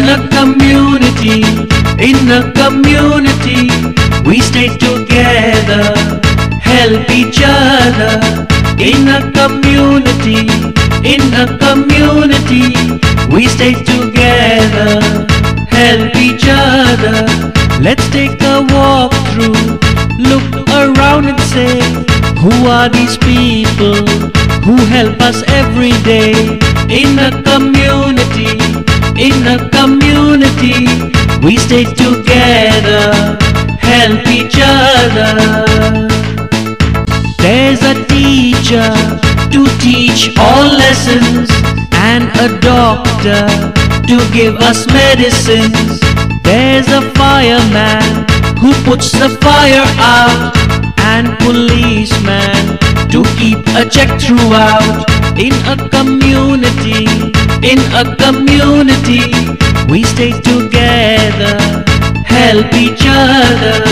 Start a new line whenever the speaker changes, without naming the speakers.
community, we stay together, help each other. In a community, we stay together, help each other. Let's take a walk through, look around and say, who are these people who help us every day? In a community, we stay together, help each other. There's a teacher to teach all lessons, and a doctor to give us medicines. There's a fireman who puts the fire out, and policeman to keep a check throughout. In a community, we stay together, help each other.